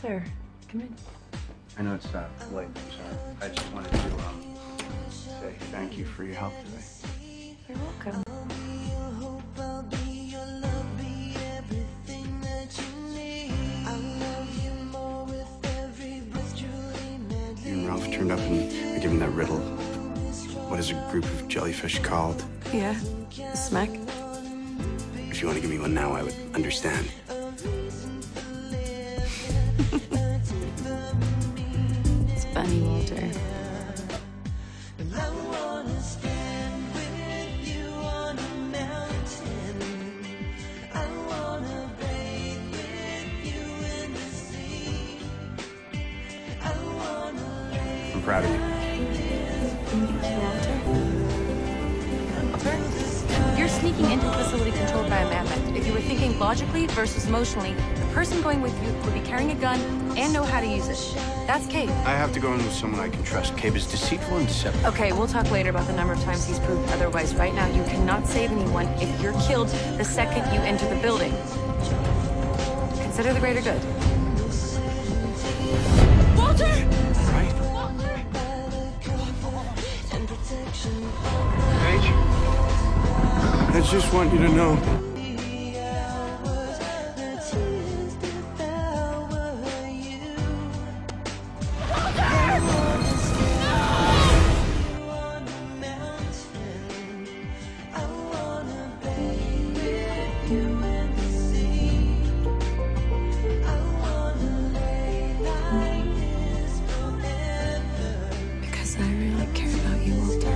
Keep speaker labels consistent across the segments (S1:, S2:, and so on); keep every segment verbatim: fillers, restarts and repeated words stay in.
S1: Walter, come in.
S2: I know it's uh, late, I'm sorry. I just wanted to um, say thank you for your help today.
S1: You're welcome.
S2: You and Ralph turned up and were given that riddle. What is a group of jellyfish called?
S1: Yeah, smack.
S2: If you want to give me one now, I would understand.
S1: It's funny, Walter.
S2: I'm proud of you.
S1: Walter? Walter? You're sneaking into a facility controlled by a madman. If you were thinking logically versus emotionally, the person going with you would be carrying a gun and know how to use it. That's Cabe.
S2: I have to go in with someone I can trust. Cabe is deceitful and deceptive.
S1: Okay, we'll talk later about the number of times he's proved otherwise. Right now, you cannot save anyone if you're killed the second you enter the building. Consider the greater good. Walter!
S2: Right? Paige, I just want you to know.
S1: Because I really care about you, Walter.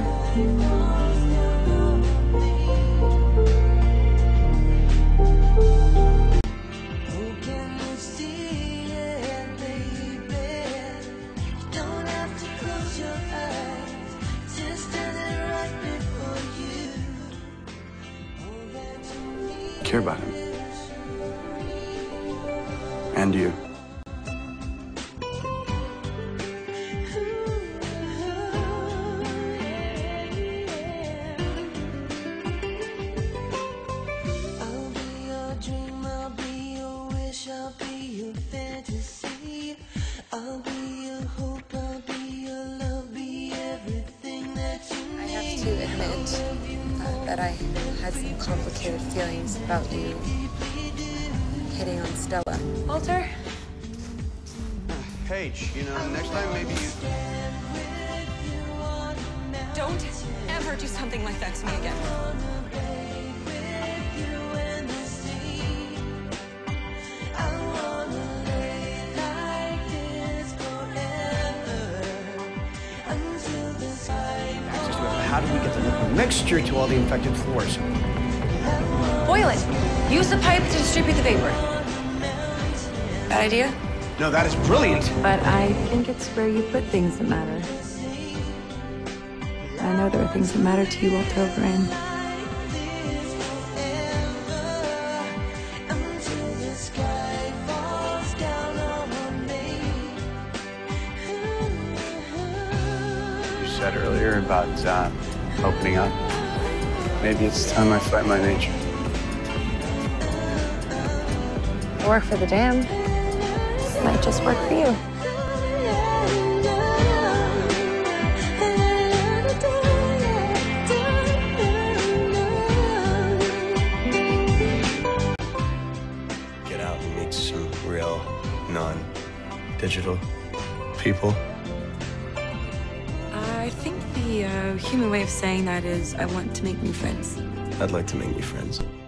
S2: Care about him. And you.
S3: I'll be your dream, I'll be your wish, I'll be your fantasy. I'll be your hope, I'll be your love, be everything that you need.
S1: I have to admit uh, that I had some complicated feelings about you hitting on Stella. Walter?
S2: Paige, you know, next time maybe you...
S1: Don't ever do something like that to me again.
S4: How do we get the liquid mixture to all the infected floors?
S1: Boil it. Use the pipe to distribute the vapor. Bad idea?
S4: No, that is brilliant.
S1: But I think it's where you put things that matter. I know there are things that matter to you, Walter O'Brien.
S2: You said earlier about uh, opening up. Maybe it's time I fight my nature.
S1: Work for the dam. This might just work for you.
S2: Get out and meet some real, non-digital people.
S1: I think the uh, human way of saying that is, I want to make new friends.
S2: I'd like to make new friends.